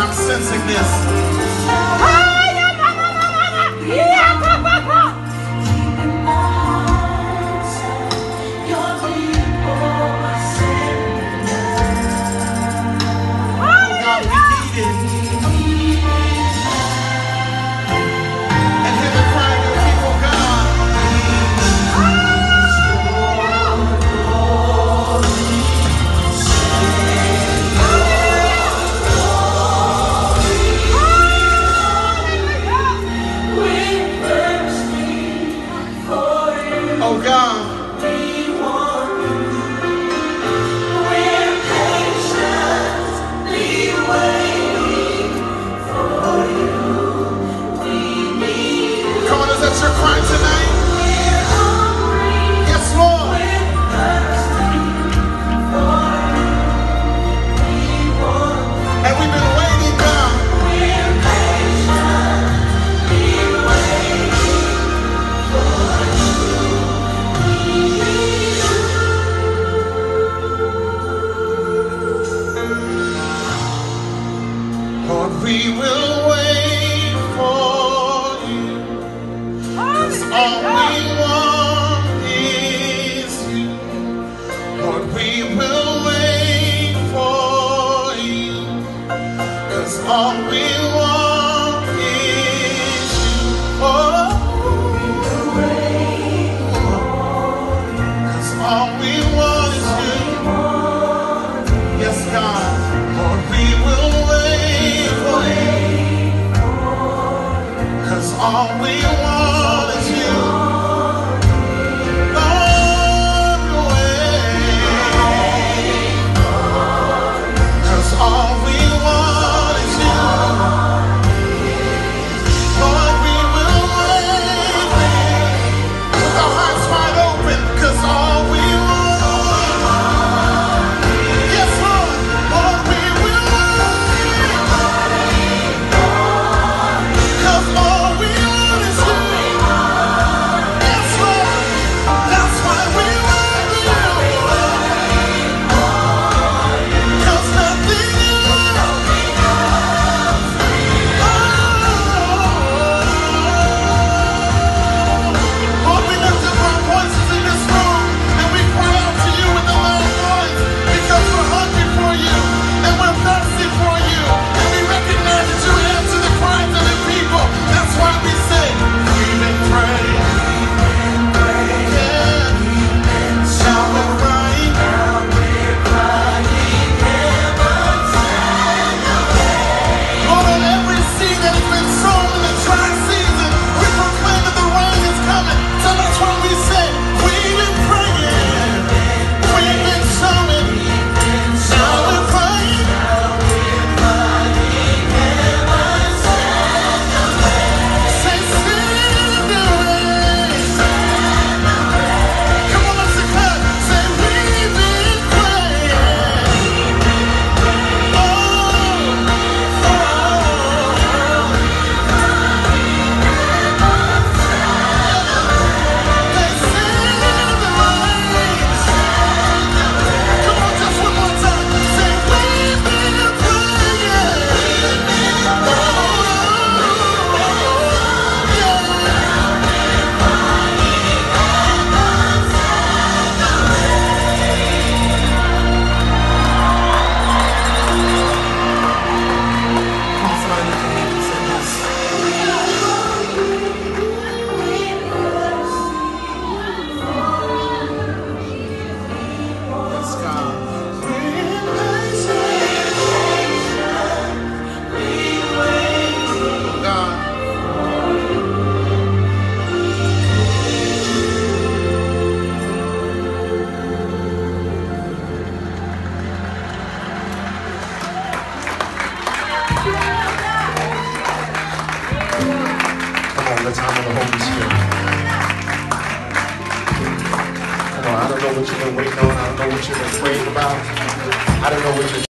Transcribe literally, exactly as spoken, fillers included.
I'm sensing this. Oh God, we want you. We're patiently waiting for you. We need you. Come on, is that your cry tonight? We're hungry. Yes, Lord. We're thirsty for you. We want you. And we've been waiting, God. We're patiently waiting for you. Lord, we will wait for you, 'cause all we want is you. Lord, we will wait for you, 'cause all we want is you. Oh, we will wait for you, 'cause all we want is you. Yes, God. Lord, we will wait for you, 'cause all we want is you. Lord, wait, 'cause all we want is you. Lord, we will wait with our hearts wide open, 'cause all we want. Yes, Lord. Lord, we will wait, 'cause all we want is you. Yes, Lord. That's why we love you, 'cause nothing else. Lord, we lift up our voices in this room and we cry out to you with a loud voice, because we're hungry for you and we're thirsty for you, and we recognize that you answer the cries of the people. That's why we say, we've been praying. Yeah. Now we're crying. Lord, on every seed that has been sown in the dry season, we proclaim that the rain is coming. So that's why we say, we've been praying. We've been sowing. Now we're crying. Say, send the rain. Come on, let's declare. Say, we've been praying. Oh, oh, they send the rain. Come on, just one more time. Say, we've been praying. Oh, yes, God. God. Come on, let's honor the Holy Spirit. Come on, I don't know what you've been waiting on. I don't know what you've been praying about. I don't know what you're